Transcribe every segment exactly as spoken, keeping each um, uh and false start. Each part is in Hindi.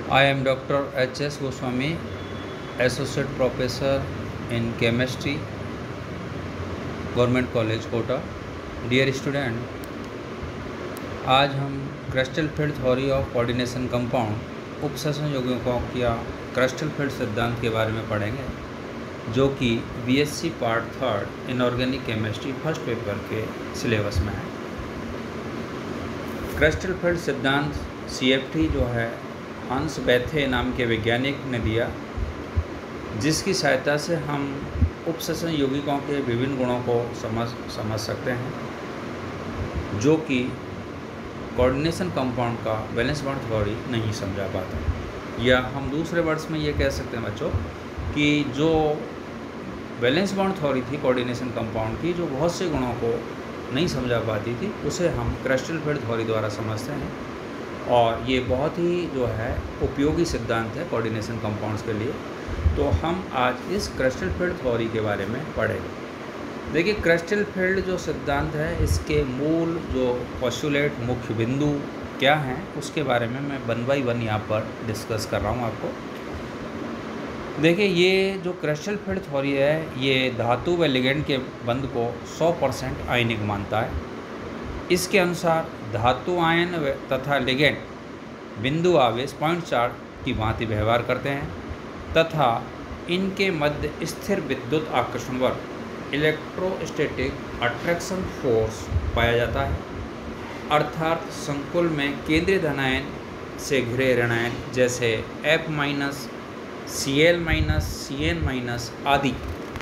I am Doctor H S Goswami, Associate Professor in Chemistry, Government College, Kota. Dear student, आज हम crystal field theory of coordination compound उपसंयोजन यौगिकों या क्रिस्टल फील्ड सिद्धांत के बारे में पढ़ेंगे, जो कि BSc part third inorganic chemistry first paper के सिलेबस में है। क्रिस्टल फील्ड सिद्धांत सीएफटी जो है हंस बैथे नाम के वैज्ञानिक ने दिया, जिसकी सहायता से हम उपसंयोजन यौगिकों के विभिन्न गुणों को समझ समझ सकते हैं, जो कि कोऑर्डिनेशन कंपाउंड का वैलेंस बॉन्ड थ्योरी नहीं समझा पाता। या हम दूसरे वर्ड्स में ये कह सकते हैं बच्चों कि जो वैलेंस बॉन्ड थ्योरी थी कोऑर्डिनेशन कंपाउंड की, जो बहुत से गुणों को नहीं समझा पाती थी, उसे हम क्रिस्टल फील्ड थ्योरी द्वारा समझते हैं। और ये बहुत ही जो है उपयोगी सिद्धांत है कोऑर्डिनेशन कंपाउंड्स के लिए। तो हम आज इस क्रिस्टल फील्ड थ्योरी के बारे में पढ़ेंगे। देखिए, क्रिस्टल फील्ड जो सिद्धांत है, इसके मूल जो पोस्टुलेट मुख्य बिंदु क्या हैं, उसके बारे में मैं वन बाई वन यहाँ पर डिस्कस कर रहा हूँ आपको। देखिए, ये जो क्रिस्टल फील्ड थ्योरी है, ये धातु व लिगेंड के बंध को सौ परसेंट आयनिक मानता है। इसके अनुसार धातु आयन तथा लिगेंड बिंदु आवेश पॉइंट चार्ज की भांति व्यवहार करते हैं तथा इनके मध्य स्थिर विद्युत आकर्षण बल इलेक्ट्रोस्टैटिक अट्रैक्शन फोर्स पाया जाता है। अर्थात संकुल में केंद्रीय धनायन से घिरे ऋणायन जैसे F minus, C L minus, C N minus आदि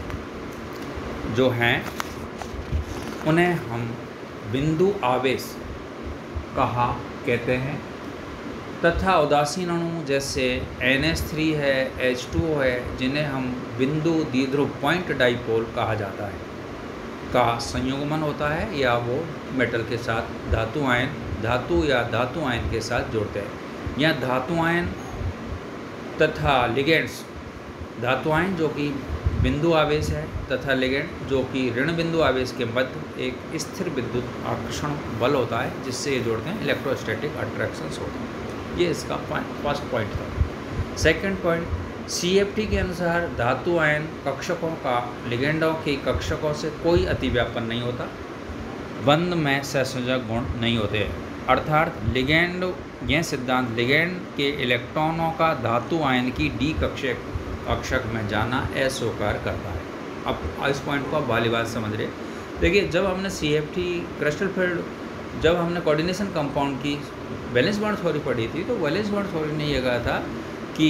जो हैं, उन्हें हम बिंदु आवेश कहा कहते हैं तथा उदासीन अणु जैसे एन एच थ्री है, एच टू ओ है, जिन्हें हम बिंदु द्विध्रुव पॉइंट डाइपोल कहा जाता है, का संयुग्मन होता है, या वो मेटल के साथ धातु आयन धातु या धातु आयन के साथ जोड़ते हैं। या धातु आयन तथा लिगेंड्स, धातु आयन जो कि बिंदु आवेश है तथा लिगेंड जो कि ऋण बिंदु आवेश के मध्य एक स्थिर विद्युत आकर्षण बल होता है, जिससे ये जोड़ते हैं, इलेक्ट्रोस्टैटिक अट्रैक्शंस होते हैं। ये इसका फर्स्ट पॉइंट था। सेकंड पॉइंट, सीएफटी के अनुसार धातु आयन कक्षकों का लिगेंडों के कक्षकों से कोई अतिव्यापन नहीं होता, बंध में सहसंयोजक गुण नहीं होते। अर्थात लिगेंड, यह सिद्धांत लिगेंड के इलेक्ट्रॉनों का धातु आयन की डी कक्षक कक्षक में जाना अस्वीकार करता है। अब इस पॉइंट को आप बाली बात समझ रहे। देखिए, जब हमने सीएफटी क्रिस्टल फील्ड, जब हमने कोऑर्डिनेशन कंपाउंड की वैलेंस बॉन्ड थ्योरी पढ़ी थी, तो वैलेंस बॉन्ड थ्योरी ने यह कहा था कि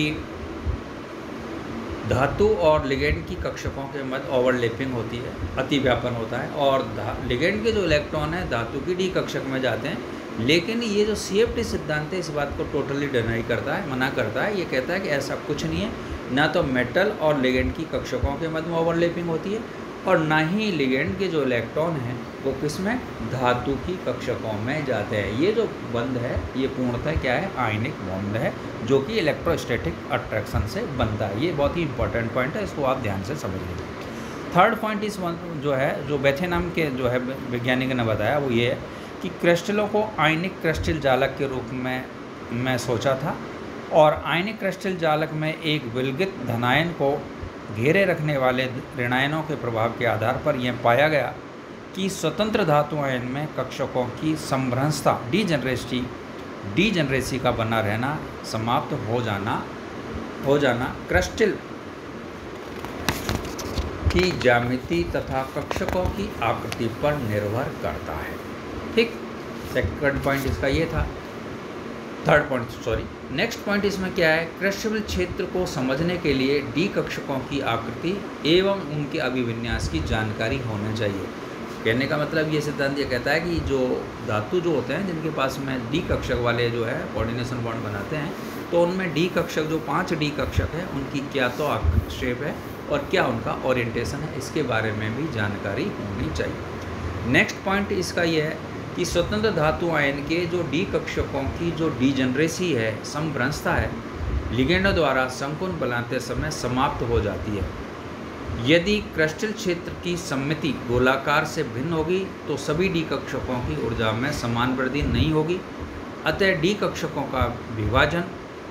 धातु और लिगेंड की कक्षकों के मध्य ओवरलैपिंग होती है, अतिव्यापन होता है, और लिगेंड के जो इलेक्ट्रॉन है धातु की डी कक्षक में जाते हैं। लेकिन ये जो सीएफटी सिद्धांत है, इस बात को टोटली डिनाई करता है, मना करता है। ये कहता है कि ऐसा कुछ नहीं है, ना तो मेटल और लिगेंड की कक्षकों के मध्य में ओवरलैपिंग होती है, और ना ही लिगेंड के जो इलेक्ट्रॉन हैं वो किसमें, धातु की कक्षकों में जाते हैं। ये जो बंध है, ये पूर्णतः क्या है, आयनिक बॉन्ड है, जो कि इलेक्ट्रोस्टैटिक अट्रैक्शन से बनता है। ये बहुत ही इंपॉर्टेंट पॉइंट है, इसको आप ध्यान से समझ लीजिए। थर्ड पॉइंट इस जो है, जो बैथे नाम के जो है वैज्ञानिक ने बताया, वो ये है कि क्रिस्टलों को आयनिक क्रिस्टल जालक के रूप में मैं सोचा था, और आयनिक क्रिस्टल जालक में एक विलगित धनायन को घेरे रखने वाले ऋणायनों के प्रभाव के आधार पर यह पाया गया कि स्वतंत्र धातु आयन में कक्षकों की संभ्रंशता डीजनरेसी डीजनरेसी का बना रहना, समाप्त हो जाना हो जाना क्रिस्टल की ज्यामिति तथा कक्षकों की आकृति पर निर्भर करता है। ठीक, सेकंड पॉइंट इसका ये था। Third point sorry next point इसमें क्या है, क्रिस्टल क्षेत्र को समझने के लिए डी कक्षकों की आकृति एवं उनके अभिविन्यास की जानकारी होनी चाहिए। कहने का मतलब ये सिद्धांत ये कहता है कि जो धातु जो होते हैं, जिनके पास में डी कक्षक वाले जो है कोऑर्डिनेशन बॉन्ड बनाते हैं, तो उनमें डी कक्षक, जो पाँच डी कक्षक है, उनकी क्या तो शेप है और क्या उनका ओरिएंटेशन है, इसके बारे में भी जानकारी होनी चाहिए। नेक्स्ट पॉइंट इसका ये है कि स्वतंत्र धातु आयन के जो डी कक्षकों की जो डीजनरेसी है, संभ्रंशता है, लिगेंडों द्वारा संकुल बनाते समय समाप्त हो जाती है। यदि क्रिस्टल क्षेत्र की सममिति गोलाकार से भिन्न होगी तो सभी डी कक्षकों की ऊर्जा में समान वृद्धि नहीं होगी, अतः डी कक्षकों का विभाजन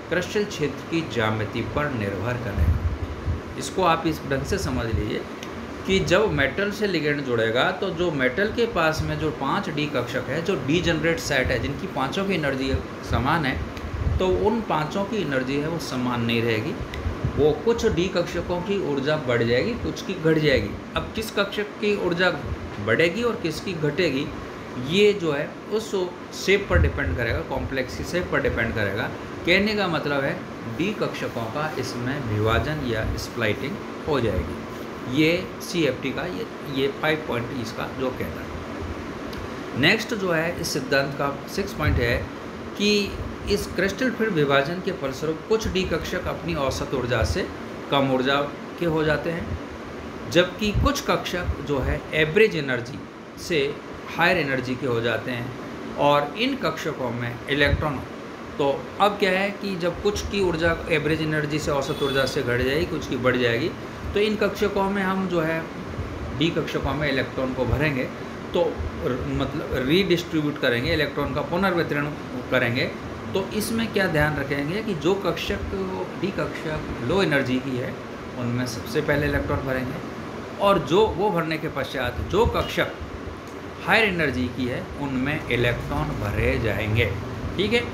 क्रिस्टल क्षेत्र की ज्यामिति पर निर्भर करेगा। इसको आप इस ढंग से समझ लीजिए कि जब मेटल से लिगेंड जुड़ेगा तो जो मेटल के पास में जो पांच डी कक्षक है, जो डी जनरेट सेट है, जिनकी पांचों की एनर्जी समान है, तो उन पांचों की एनर्जी है वो समान नहीं रहेगी। वो कुछ डी कक्षकों की ऊर्जा बढ़ जाएगी, कुछ की घट जाएगी। अब किस कक्षक की ऊर्जा बढ़ेगी और किसकी घटेगी, ये जो है उस शेप पर डिपेंड करेगा, कॉम्प्लेक्स की शेप पर डिपेंड करेगा। कहने का मतलब है डी कक्षकों का इसमें विभाजन या स्प्लाइटिंग हो जाएगी। ये सी एफ टी का ये ये फाइव पॉइंट इसका जो कहता है। नेक्स्ट जो है इस सिद्धांत का सिक्स पॉइंट है कि इस क्रिस्टल फील्ड विभाजन के फलस्वरूप कुछ डी कक्षक अपनी औसत ऊर्जा से कम ऊर्जा के हो जाते हैं, जबकि कुछ कक्षक जो है एवरेज एनर्जी से हायर एनर्जी के हो जाते हैं। और इन कक्षकों में इलेक्ट्रॉन, तो अब क्या है कि जब कुछ की ऊर्जा एवरेज एनर्जी से औसत ऊर्जा से घट जाएगी, कुछ की बढ़ जाएगी, तो इन कक्षकों में हम जो है डी कक्षकों में इलेक्ट्रॉन को भरेंगे, तो मतलब रीडिस्ट्रीब्यूट करेंगे, इलेक्ट्रॉन का पुनर्वितरण करेंगे। तो इसमें क्या ध्यान रखेंगे कि जो कक्षक डी कक्षक लो एनर्जी की है उनमें सबसे पहले इलेक्ट्रॉन भरेंगे, और जो वो भरने के पश्चात जो कक्षक हायर एनर्जी की है उनमें इलेक्ट्रॉन भरे जाएंगे। ठीक है।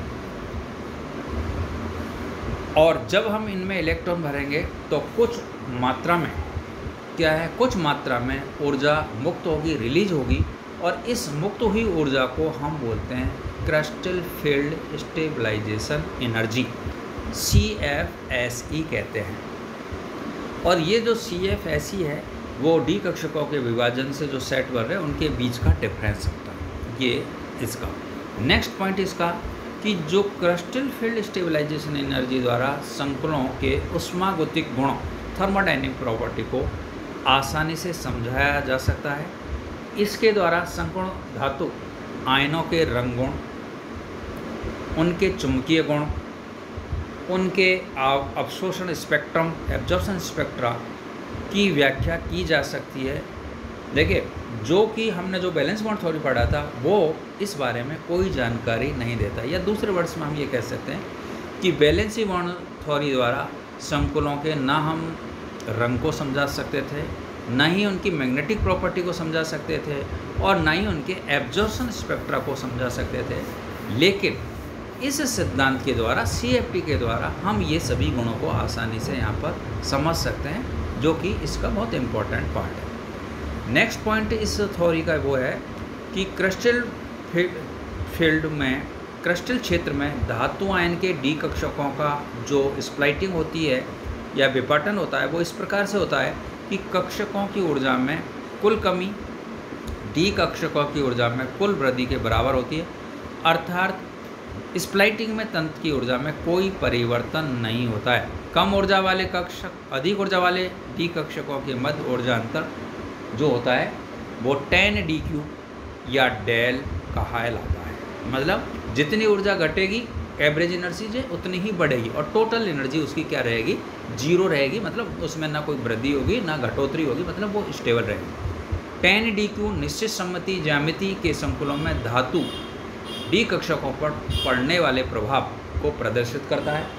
और जब हम इनमें इलेक्ट्रॉन भरेंगे तो कुछ मात्रा में क्या है, कुछ मात्रा में ऊर्जा मुक्त होगी, रिलीज होगी, और इस मुक्त हुई ऊर्जा को हम बोलते हैं crystal field stabilisation energy, C F S E कहते हैं। और ये जो सी एफ एस ई है वो डी कक्षकों के विभाजन से जो सेट बन रहे हैं उनके बीच का डिफरेंस होता है। ये इसका नेक्स्ट पॉइंट इसका कि जो क्रिस्टल फील्ड स्टेबलाइजेशन एनर्जी द्वारा संकुलों के उष्मागतिक गुणों, थर्मोडायनेमिक प्रॉपर्टी को आसानी से समझाया जा सकता है। इसके द्वारा संकुल धातु आयनों के रंग गुण, उनके चुंबकीय गुण, उनके अवशोषण स्पेक्ट्रम, एब्जॉर्प्शन स्पेक्ट्रा की व्याख्या की जा सकती है। देखिए, जो कि हमने जो बैलेंस बॉन्ड थ्योरी पढ़ा था वो इस बारे में कोई जानकारी नहीं देता, या दूसरे वर्ड्स में हम ये कह सकते हैं कि बैलेंसी बॉन्ड थ्योरी द्वारा संकुलों के ना हम रंग को समझा सकते थे, ना ही उनकी मैग्नेटिक प्रॉपर्टी को समझा सकते थे, और ना ही उनके एब्जॉर्प्शन स्पेक्ट्रा को समझा सकते थे। लेकिन इस सिद्धांत के द्वारा, सी एफ टी के द्वारा, हम ये सभी गुणों को आसानी से यहाँ पर समझ सकते हैं, जो कि इसका बहुत इम्पोर्टेंट पार्ट है। नेक्स्ट पॉइंट इस थ्योरी का वो है कि क्रिस्टल फील्ड में, क्रिस्टल क्षेत्र में धातु आयन के डी कक्षकों का जो स्प्लाइटिंग होती है या विपाटन होता है वो इस प्रकार से होता है कि कक्षकों की ऊर्जा में कुल कमी डी कक्षकों की ऊर्जा में कुल वृद्धि के बराबर होती है। अर्थात स्प्लाइटिंग में तंत्र की ऊर्जा में कोई परिवर्तन नहीं होता है। कम ऊर्जा वाले कक्षक अधिक ऊर्जा वाले डी कक्षकों के मध्य ऊर्जा अंतर जो होता है वो टेन डी क्यू या डेल कहलाता है। मतलब जितनी ऊर्जा घटेगी एवरेज एनर्जी से उतनी ही बढ़ेगी, और टोटल एनर्जी उसकी क्या रहेगी, जीरो रहेगी। मतलब उसमें ना कोई वृद्धि होगी ना घटोतरी होगी, मतलब वो स्टेबल रहेगी। टेन डी क्यू निश्चित सम्मति ज्यामिति के संकुलों में धातु डी कक्षकों पर पड़ने वाले प्रभाव को प्रदर्शित करता है।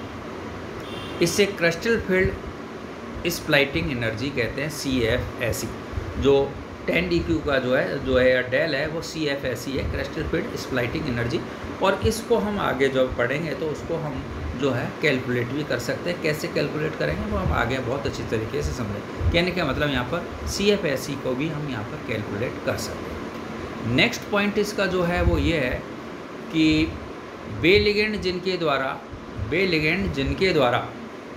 इससे क्रिस्टल फील्ड स्प्लाइटिंग एनर्जी कहते हैं, सी एफ एस ई। जो टेन डी क्यू का जो है जो है डेल है वो सी एफ एस ई है, क्रिस्टल फील्ड स्प्लाइटिंग एनर्जी। और इसको हम आगे जब पढ़ेंगे तो उसको हम जो है कैलकुलेट भी कर सकते हैं। कैसे कैलकुलेट करेंगे वो हम आगे बहुत अच्छी तरीके से समझें। कहने का मतलब यहाँ पर सी एफ एस ई को भी हम यहाँ पर कैलकुलेट कर सकते हैं। नेक्स्ट पॉइंट इसका जो है वो ये है कि वे लिगेंड जिनके द्वारा वे लिगेंड जिनके द्वारा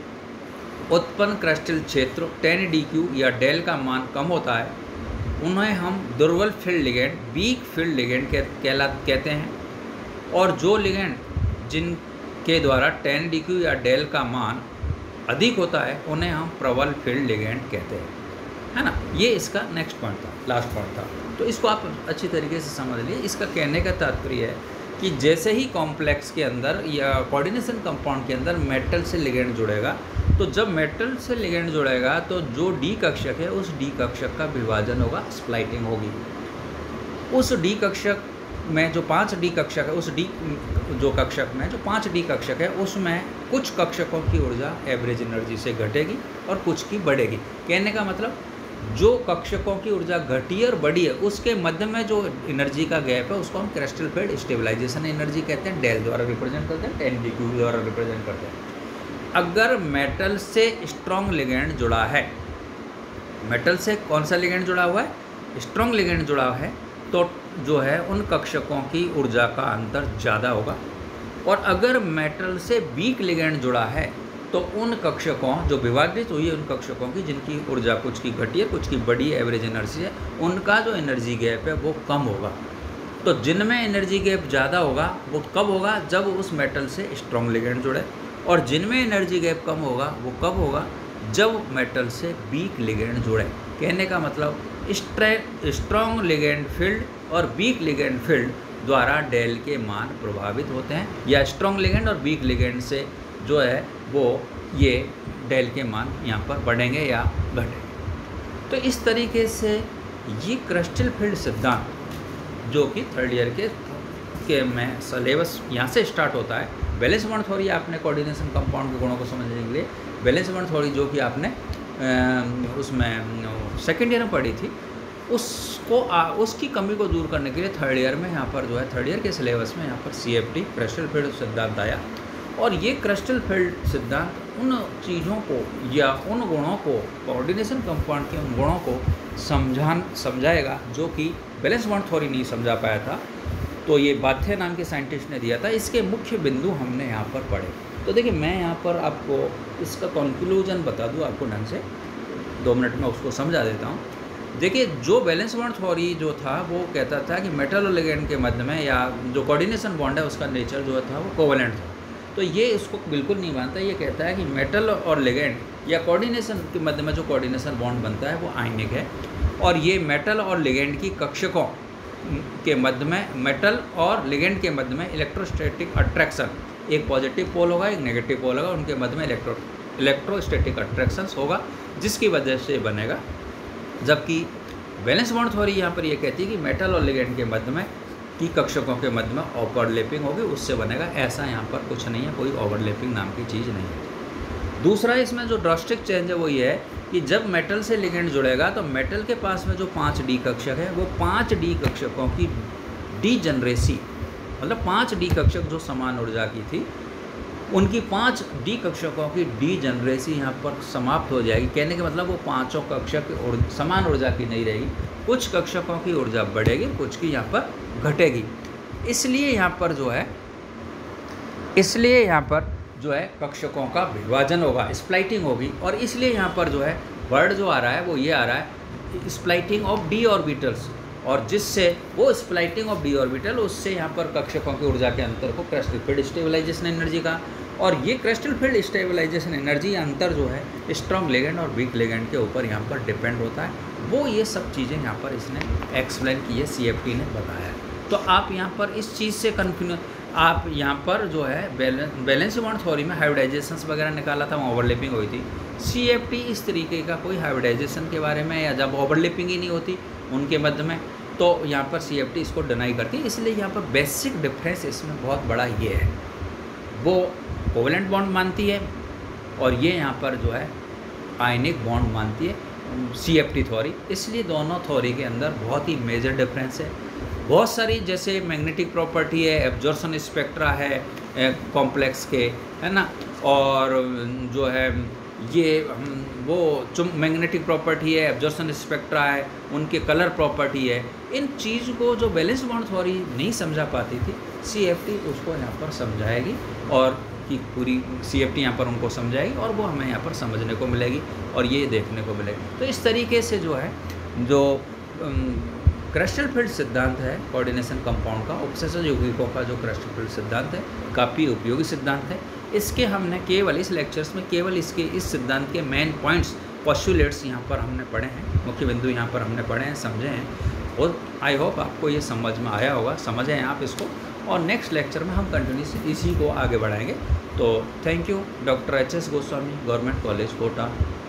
उत्पन्न क्रिस्टल क्षेत्र टेन डी क्यू या डेल का मान कम होता है उन्हें हम दुर्बल field ligand, weak field ligand कहला कहते हैं। और जो लिगेंड जिनके द्वारा टेन डी क्यू या डेल का मान अधिक होता है उन्हें हम प्रबल फील्ड लिगेंड कहते हैं, है ना। ये इसका नेक्स्ट पॉइंट था, लास्ट पॉइंट था। तो इसको आप अच्छी तरीके से समझ लिए। इसका कहने का तात्पर्य है कि जैसे ही कॉम्प्लेक्स के अंदर या कोऑर्डिनेशन कंपाउंड के अंदर मेटल से लिगेंड जुड़ेगा, तो जब मेटल से लिगेंड जुड़ेगा तो जो डी कक्षक है उस डी कक्षक का विभाजन होगा, स्प्लाइटिंग होगी। उस डी कक्षक में जो पाँच डी कक्षक है, उस डी जो कक्षक में जो पाँच डी कक्षक है उसमें कुछ कक्षकों की ऊर्जा एवरेज एनर्जी से घटेगी और कुछ की बढ़ेगी। कहने का मतलब जो कक्षकों की ऊर्जा घटी और बढ़ी है उसके मध्य में जो एनर्जी का गैप है उसको हम क्रिस्टल फील्ड स्टेबलाइजेशन एनर्जी कहते हैं, डेल द्वारा रिप्रेजेंट करते हैं, टेन डी क्यू द्वारा रिप्रेजेंट करते हैं। अगर मेटल से स्ट्रॉन्ग लिगेंड जुड़ा है, मेटल से कौन सा लिगेंड जुड़ा हुआ है, स्ट्रॉन्ग लिगेंड जुड़ा है, तो जो है उन कक्षकों की ऊर्जा का अंतर ज़्यादा होगा। और अगर मेटल से वीक लिगेंड जुड़ा है तो उन कक्षकों जो विभाजित हुई है उन कक्षकों की जिनकी ऊर्जा कुछ की घटी है कुछ की बढ़ी है, एवरेज एनर्जी है, उनका जो एनर्जी गैप है वो कम होगा। तो जिनमें एनर्जी गैप ज़्यादा होगा वो कब होगा, जब उस मेटल से स्ट्रॉन्ग लिगेंड जुड़े, और जिनमें एनर्जी गैप कम होगा वो कब होगा, जब मेटल से वीक लिगेंड जुड़े। कहने का मतलब स्ट्रॉन्ग लिगेंड फील्ड और वीक लिगेंड फील्ड द्वारा डेल के मान प्रभावित होते हैं, या स्ट्रॉन्ग लिगेंड और वीक लिगेंड से जो है वो ये डेल के मान यहाँ पर बढ़ेंगे या घटेंगे। तो इस तरीके से ये क्रिस्टल फील्ड सिद्धांत जो कि थर्ड ईयर के के में सिलेबस यहाँ से स्टार्ट होता है। बैलेंस बॉन्ड थ्योरी आपने कोऑर्डिनेशन कंपाउंड के गुणों को समझने के लिए बैलेंस बॉन्ड थ्योरी जो कि आपने उसमें सेकेंड ईयर में पढ़ी थी, उसको आ, उसकी कमी को दूर करने के लिए थर्ड ईयर में यहाँ पर जो है थर्ड ईयर के सिलेबस में यहाँ पर C F T crystal field सिद्धांत आया। और ये क्रिस्टल फील्ड सिद्धांत उन चीज़ों को या उन गुणों को, कोऑर्डिनेशन कंपाउंड के उन गुणों को समझान समझाएगा जो कि बैलेंस बॉन्ड थ्योरी नहीं समझा पाया था। तो ये बाथे नाम के साइंटिस्ट ने दिया था। इसके मुख्य बिंदु हमने यहाँ पर पढ़े। तो देखिए मैं यहाँ पर आपको इसका कंक्लूजन बता दूँ आपको ढंग से, दो मिनट में उसको समझा देता हूँ। देखिए जो बैलेंस बॉन्ड थ्योरी जो था वो कहता था कि मेटल और लिगेंड के मध्य में या जो कोऑर्डिनेशन बॉन्ड है उसका नेचर जो था वो कोवेलेंट था। तो ये इसको बिल्कुल नहीं मानता। ये कहता है कि मेटल और लिगेंड या कोऑर्डिनेशन के मध्य में जो कोऑर्डिनेशन बॉन्ड बनता है वो आयनिक है, और ये मेटल और लिगेंड की कक्षकों के मध्य में, मेटल और लिगेंड के मध्य में इलेक्ट्रोस्टैटिक अट्रैक्शन, एक पॉजिटिव पोल होगा एक नेगेटिव पोल होगा, उनके मध्य में इलेक्ट्रो इलेक्ट्रोस्टैटिक अट्रैक्शंस होगा जिसकी वजह से बनेगा। जबकि बैलेंस बॉन्ड थ्योरी यहाँ पर ये कहती है कि मेटल और लिगेंड के मध्य में की कक्षकों के मध्य में ओवरलैपिंग होगी, उससे बनेगा। ऐसा यहाँ पर कुछ नहीं है, कोई ओवरलैपिंग नाम की चीज़ नहीं है। दूसरा इसमें जो ड्रास्टिक चेंज है वो ये है कि जब मेटल से लिगेंड जुड़ेगा तो मेटल के पास में जो पाँच डी कक्षक है वो पाँच डी कक्षकों की डी जनरेसी, मतलब पाँच डी कक्षक जो समान ऊर्जा की थी उनकी पाँच डी कक्षकों की डी जनरेसी यहाँ पर समाप्त हो जाएगी। कहने का मतलब वो पाँचों कक्षक समान ऊर्जा की नहीं रहेगी, कुछ कक्षकों की ऊर्जा बढ़ेगी कुछ की यहाँ पर घटेगी। इसलिए यहाँ पर जो है इसलिए यहाँ पर जो है कक्षकों का विभाजन होगा, स्प्लाइटिंग होगी। और इसलिए यहाँ पर जो है वर्ड जो आ रहा है वो ये आ रहा है स्प्लाइटिंग ऑफ डी ऑर्बिटल्स, और जिससे वो स्प्लाइटिंग ऑफ डी ऑर्बिटल उससे यहाँ पर कक्षकों की ऊर्जा के अंतर को क्रिस्टल फील्ड स्टेबलाइजेशन एनर्जी का। और ये क्रिस्टल फील्ड स्टेबलाइजेशन एनर्जी अंतर जो है स्ट्रॉन्ग लिगेंड और वीक लिगेंड के ऊपर यहाँ पर डिपेंड होता है। वो ये सब चीज़ें यहाँ पर इसने एक्सप्लेन की है, सी एफ टी ने बताया। तो आप यहाँ पर इस चीज़ से कन्फ्यूज, आप यहाँ पर जो है बैलेंस बॉन्ड थ्योरी में हाइब्रिडाइजेशंस वगैरह निकाला था, वहाँ ओवरलैपिंग हुई थी। सी एफ टी इस तरीके का कोई हाइब्रिडाइजेशन के बारे में, या जब ओवरलैपिंग ही नहीं होती उनके मध्य में, तो यहाँ पर सी एफ टी इसको डिनाई करती है। इसलिए यहाँ पर बेसिक डिफरेंस इसमें बहुत बड़ा ये है, वो कोवेलेंट बॉन्ड मानती है और ये यहाँ पर जो है आयनिक बॉन्ड मानती है सी एफ टी थ्योरी। इसलिए दोनों थ्योरी के अंदर बहुत ही मेजर डिफरेंस है। बहुत सारी जैसे मैग्नेटिक प्रॉपर्टी है, एब्जॉर्प्शन स्पेक्ट्रा है कॉम्प्लेक्स के, है ना, और जो है ये वो चुम मैग्नेटिक प्रॉपर्टी है, एब्जॉर्प्शन स्पेक्ट्रा है, उनके कलर प्रॉपर्टी है। इन चीज़ को जो बैलेंस बॉन्ड थ्योरी नहीं समझा पाती थी, सी एफ टी उसको यहाँ पर समझाएगी, और कि पूरी सी एफ टी यहाँ पर उनको समझाएगी और वो हमें यहाँ पर समझने को मिलेगी और ये देखने को मिलेगी। तो इस तरीके से जो है जो क्रिस्टल फील्ड सिद्धांत है कोऑर्डिनेशन कंपाउंड का, उपसेचन यौगिकों का जो क्रिस्टल फील्ड सिद्धांत है, काफ़ी उपयोगी सिद्धांत है। इसके हमने केवल इस लेक्चर्स में केवल इसके इस सिद्धांत के मेन पॉइंट्स, पोस्टुलेट्स यहाँ पर हमने पढ़े हैं, मुख्य बिंदु यहाँ पर हमने पढ़े हैं, समझे हैं, और आई होप आपको ये समझ में आया होगा, समझे हैं आप इसको। और नेक्स्ट लेक्चर में हम कंटिन्यूस इसी को आगे बढ़ाएंगे। तो thank you. Doctor H S Goswami, government college Kota.